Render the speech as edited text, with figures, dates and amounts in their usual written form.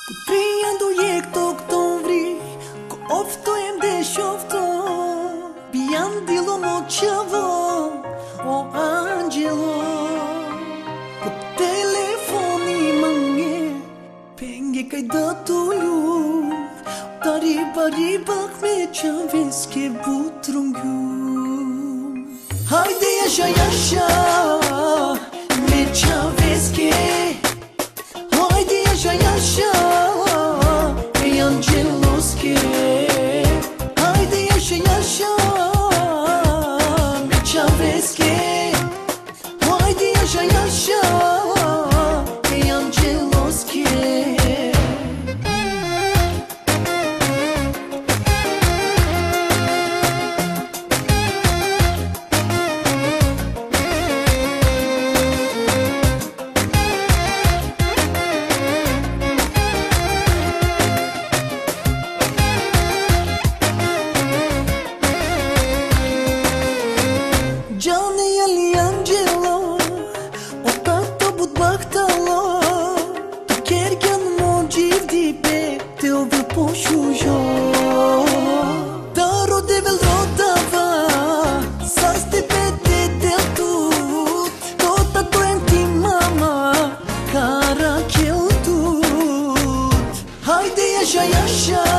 30 octombrie, cu oftojem de șofto, piandilo moćavo, o anđelo. Cu telefoni mange, penge kaj da tu ljub, ta riba kmeća veske butrungu. Hajde yaşa, meća veske. Haydi yaşa, ey angeloske. Haydi yaşa, meća veske. Haydi yaşa, ey angeloske. Yaşa,